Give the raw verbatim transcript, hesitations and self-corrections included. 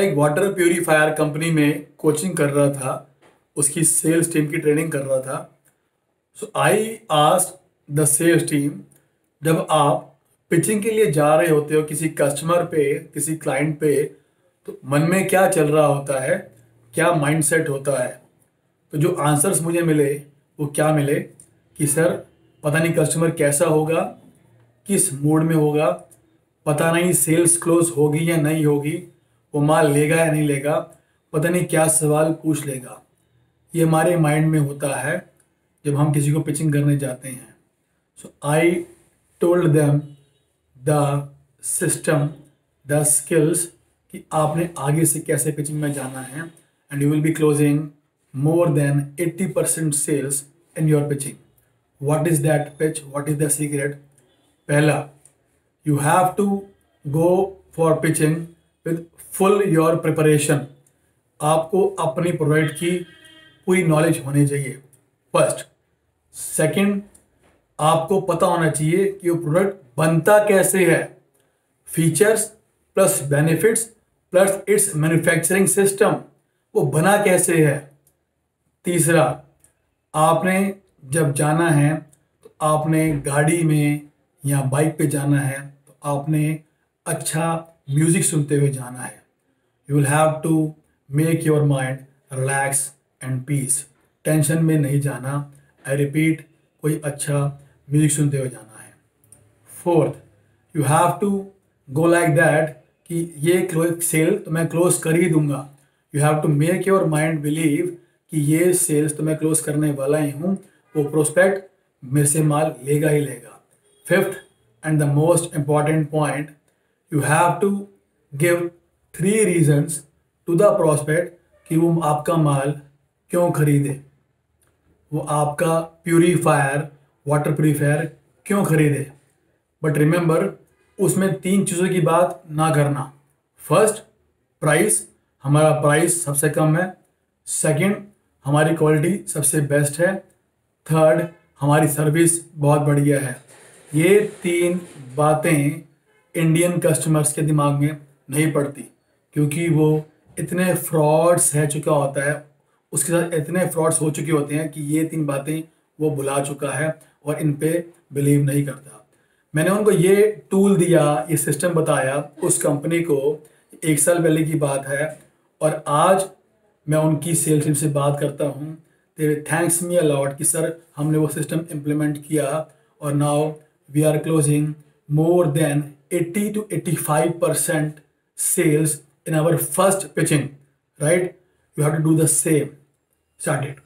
एक water purifier company में coaching कर रहा था, उसकी सेल्स टीम की ट्रेनिंग कर रहा था। So I asked the sales team, जब आप पिचिंग के लिए जा रहे होते हो किसी कस्टमर पे, किसी क्लाइंट पे, तो मन में क्या चल रहा होता है, क्या माइंडसेट होता है? तो जो आंसर्स मुझे मिले वो क्या मिले कि सर पता नहीं कस्टमर कैसा होगा, किस मूड में होगा, पता नहीं सेल्स क्लोज होगी या नहीं होगी, वो माल लेगा या नहीं लेगा, पता नहीं क्या सवाल पूछ लेगा। ये हमारे माइंड में होता है जब हम किसी को पिचिंग करने जाते हैं। So I told them the system, the skills, कि आपने आगे से कैसे पिचिंग में जाना है, and you will be closing more than eighty percent sales in your pitching. What is that pitch? What is the secret? पहला, you have to go for pitching with full your preparation. आपको अपनी product की पूरी knowledge होनी चाहिए, first. Second, आपको पता होना चाहिए कि वो प्रोडक्ट बनता कैसे है, features plus benefits plus its manufacturing system, वो बना कैसे है। तीसरा, आपने जब जाना है तो आपने गाड़ी में या बाइक पे जाना है तो आपने अच्छा म्यूज़िक सुनते हुए जाना है। You will have to make your mind relax and peace. Tension में नहीं जाना, आई रिपीट, कोई अच्छा म्यूज़िक सुनते हुए जाना है। Fourth, you have to go like that कि ये सेल तो मैं क्लोज कर ही दूंगा। You have to make your mind believe कि ये सेल्स तो मैं क्लोज करने वाला ही हूँ, वो प्रोस्पेक्ट मेरे से माल लेगा ही लेगा। Fifth and the most important point, you have to give three reasons to the prospect कि वो आपका माल क्यों खरीदे, वो आपका प्यूरीफायर, वाटर प्यूरीफायर क्यों खरीदे। बट रिमेंबर, उसमें तीन चीज़ों की बात ना करना। फर्स्ट, प्राइस, हमारा प्राइस सबसे कम है। सेकंड, हमारी क्वालिटी सबसे बेस्ट है। थर्ड, हमारी सर्विस बहुत बढ़िया है। ये तीन बातें इंडियन कस्टमर्स के दिमाग में नहीं पड़ती, क्योंकि वो इतने फ्रॉड्स है चुका होता है, उसके साथ इतने फ्रॉड्स हो चुके होते हैं कि ये तीन बातें वो भुला चुका है और इन पे बिलीव नहीं करता। मैंने उनको ये टूल दिया, ये सिस्टम बताया उस कंपनी को, एक साल पहले की बात है, और आज मैं उनकी सेल्स टीम से बात करता हूँ। They thanks me a lot कि सर हमने वो सिस्टम इम्प्लीमेंट किया और now we are closing more than eighty to eighty-five percent sales in our first pitching, right? You have to do the same. Start it.